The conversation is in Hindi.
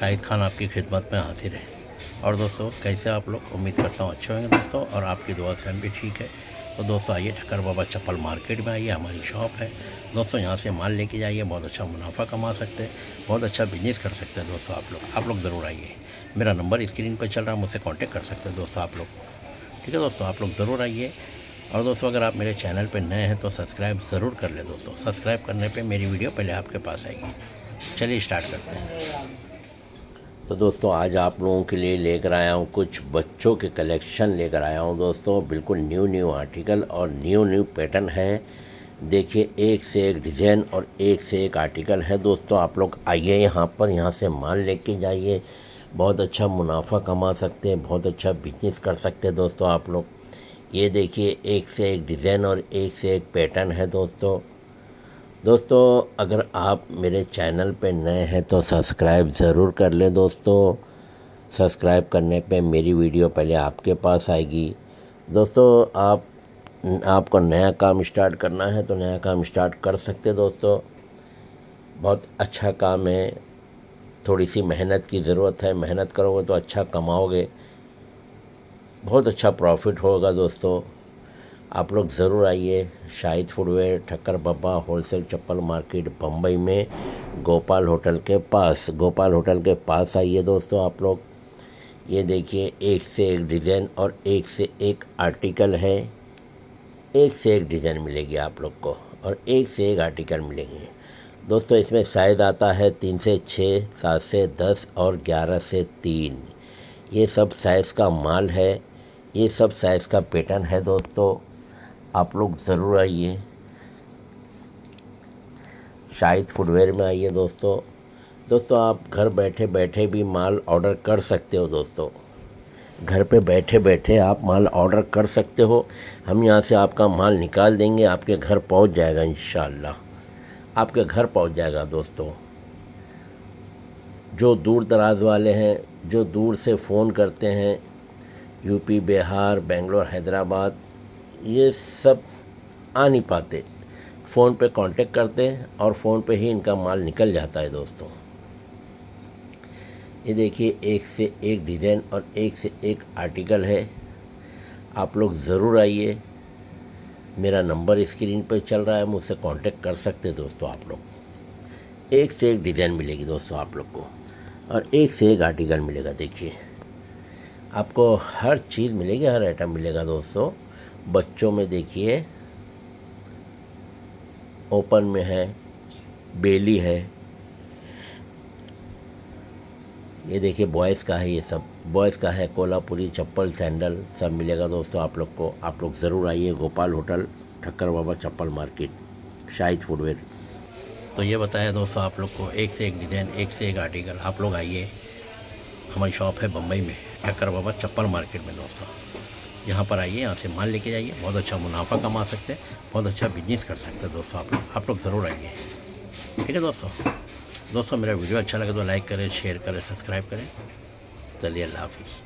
शाहिद खान आपकी खिदमत में हाजिर है। और दोस्तों कैसे आप लोग, उम्मीद करता हूँ अच्छे होंगे दोस्तों, और आपकी दुआ से हम भी ठीक है। तो दोस्तों आइए ठक्कर बाबा चप्पल मार्केट में आइए, हमारी शॉप है दोस्तों। यहाँ से माल लेके जाइए, बहुत अच्छा मुनाफा कमा सकते हैं, बहुत अच्छा बिजनेस कर सकते हैं दोस्तों। आप लोग ज़रूर आइए। मेरा नंबर स्क्रीन पर चल रहा है, मुझसे कांटेक्ट कर सकते हैं दोस्तों आप लोग। ठीक है दोस्तों, आप लोग ज़रूर आइए। और दोस्तों अगर आप मेरे चैनल पर नए हैं तो सब्सक्राइब ज़रूर कर लें दोस्तों। सब्सक्राइब करने पर मेरी वीडियो पहले आपके पास आएगी। चलिए स्टार्ट करते हैं। तो दोस्तों आज आप लोगों के लिए लेकर आया हूँ कुछ बच्चों के कलेक्शन लेकर आया हूँ दोस्तों। बिल्कुल न्यू आर्टिकल और न्यू पैटर्न है। देखिए एक से एक डिज़ाइन और एक से एक आर्टिकल है दोस्तों। आप लोग आइए यहाँ से माल लेके जाइए, बहुत अच्छा मुनाफा कमा सकते हैं, बहुत अच्छा बिजनेस कर सकते हैं दोस्तों आप लोग। ये देखिए एक से एक डिज़ाइन और एक से एक पैटर्न है दोस्तों। अगर आप मेरे चैनल पे नए हैं तो सब्सक्राइब ज़रूर कर लें दोस्तों। सब्सक्राइब करने पे मेरी वीडियो पहले आपके पास आएगी दोस्तों। आपको नया काम स्टार्ट करना है तो नया काम स्टार्ट कर सकते हैं दोस्तों। बहुत अच्छा काम है, थोड़ी सी मेहनत की ज़रूरत है। मेहनत करोगे तो अच्छा कमाओगे, बहुत अच्छा प्रॉफिट होगा दोस्तों। आप लोग ज़रूर आइए। Shahid footwear Thakkar Baba wholesale chappal market Bombay में गोपाल होटल के पास आइए दोस्तों आप लोग। ये देखिए एक से एक डिज़ाइन और एक से एक आर्टिकल है। एक से एक डिज़ाइन मिलेगी आप लोग को और एक से एक आर्टिकल मिलेंगे दोस्तों। इसमें साइज़ आता है 3 से 6, 7 से 10 और 11 से 3। ये सब साइज़ का माल है, ये सब साइज़ का पैटर्न है दोस्तों। आप लोग ज़रूर आइए, शाहिद फुटवेयर में आइए दोस्तों। आप घर बैठे बैठे भी माल ऑर्डर कर सकते हो दोस्तों। घर पे बैठे बैठे आप माल ऑर्डर कर सकते हो। हम यहाँ से आपका माल निकाल देंगे, आपके घर पहुँच जाएगा इंशाल्लाह। आपके घर पहुँच जाएगा दोस्तों। जो दूर दराज वाले हैं, जो दूर से फ़ोन करते हैं, यूपी, बिहार, बेंगलोर, हैदराबाद, ये सब आ नहीं पाते, फ़ोन पे कांटेक्ट करते हैं और फ़ोन पे ही इनका माल निकल जाता है दोस्तों। ये देखिए एक से एक डिज़ाइन और एक से एक आर्टिकल है। आप लोग ज़रूर आइए। मेरा नंबर स्क्रीन पे चल रहा है, मुझसे कांटेक्ट कर सकते हैं दोस्तों आप लोग। एक से एक डिज़ाइन मिलेगी दोस्तों आप लोग को और एक से एक आर्टिकल मिलेगा। देखिए आपको हर चीज़ मिलेगी, हर आइटम मिलेगा दोस्तों। बच्चों में देखिए ओपन में है, बेली है। ये देखिए बॉयज़ का है, ये सब बॉयज़ का है। कोल्हापुरी चप्पल, सैंडल सब मिलेगा दोस्तों आप लोग को। आप लोग ज़रूर आइए। Gopal hotel, Thakkar Baba chappal market, Shahid footwear. तो ये बताया दोस्तों आप लोग को, एक से एक डिज़ाइन, एक से एक आर्टिकल। आप लोग आइए, हमारी शॉप है बम्बई में ठक्कर बाबा चप्पल मार्केट में दोस्तों। यहाँ पर आइए, यहाँ से माल लेके जाइए, बहुत अच्छा मुनाफा कमा सकते हैं, बहुत अच्छा बिजनेस कर सकते हैं दोस्तों आप लोग ज़रूर आइए। ठीक है दोस्तों मेरा वीडियो अच्छा लगे तो लाइक करें, शेयर करें, सब्सक्राइब करें। चलिए अल्लाह हाफिज़।